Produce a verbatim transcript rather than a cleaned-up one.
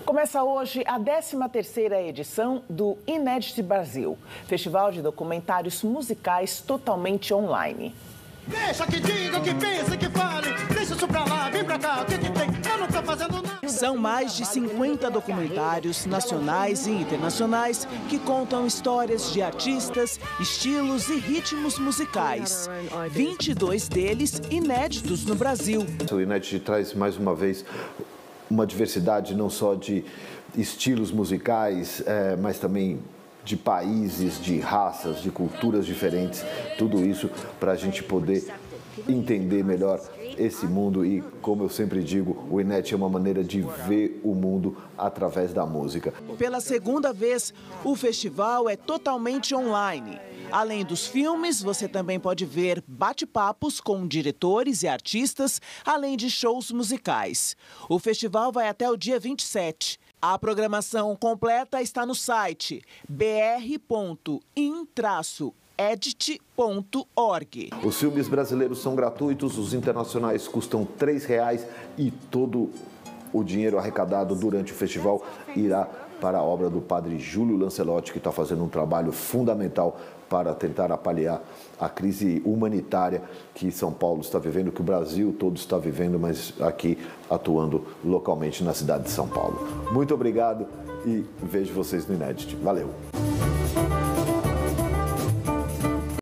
Começa hoje a décima terceira edição do Inédit Brasil, festival de documentários musicais totalmente online. Deixa que diga, que pense, que fale, deixa isso pra lá, vem pra cá, o que que tem? Eu não tô fazendo nada. São mais de cinquenta documentários nacionais e internacionais que contam histórias de artistas, estilos e ritmos musicais. vinte e dois deles inéditos no Brasil. O Inédit traz mais uma vez uma diversidade não só de estilos musicais, é, mas também de países, de raças, de culturas diferentes, tudo isso para a gente poder entender melhor esse mundo e, como eu sempre digo, o Inédit é uma maneira de ver o mundo através da música. Pela segunda vez, o festival é totalmente online. Além dos filmes, você também pode ver bate-papos com diretores e artistas, além de shows musicais. O festival vai até o dia vinte e sete. A programação completa está no site b r ponto in traço edit ponto org. Os filmes brasileiros são gratuitos, os internacionais custam três reais e todo o dinheiro arrecadado durante o festival irá para a obra do padre Júlio Lancelotti, que está fazendo um trabalho fundamental para tentar apaliar a crise humanitária que São Paulo está vivendo, que o Brasil todo está vivendo, mas aqui atuando localmente na cidade de São Paulo. Muito obrigado e vejo vocês no Inédit. Valeu!